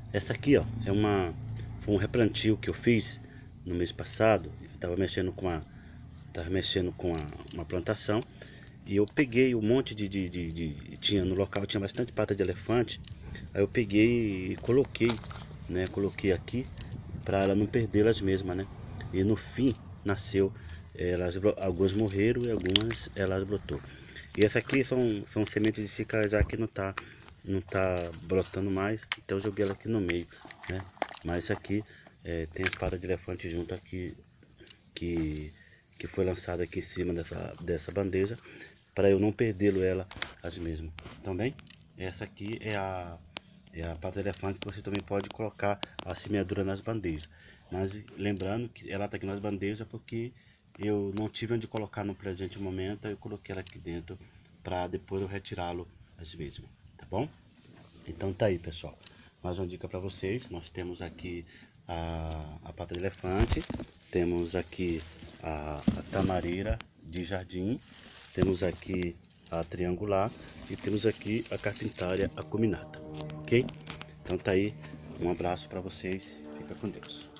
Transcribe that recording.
Essa aqui, ó, foi um replantio que eu fiz no mês passado. Eu tava mexendo com uma plantação e eu peguei um monte tinha no local tinha bastante pata de elefante. Aí eu peguei e coloquei, né? Coloquei aqui para ela não perdê-las mesmas, né? E no fim nasceu, algumas morreram e algumas elas brotou. E essa aqui são sementes de cicajá que não tá brotando mais, então eu joguei ela aqui no meio, né? Mas isso aqui tem a espada de elefante junto aqui que foi lançada aqui em cima dessa bandeja para eu não perdê-lo ela as mesmas. Também essa aqui é a pata de elefante que você também pode colocar a semeadura nas bandejas. Mas lembrando que ela está aqui nas bandejas porque eu não tive onde colocar no presente momento, eu coloquei ela aqui dentro para depois eu retirá-lo as mesmas, tá bom? Então tá aí, pessoal. Mais uma dica para vocês. Nós temos aqui a pata de elefante, temos aqui a tamareira de jardim, temos aqui a triangular e temos aqui a carpintária acuminata, ok? Então tá aí. Um abraço para vocês. Fica com Deus.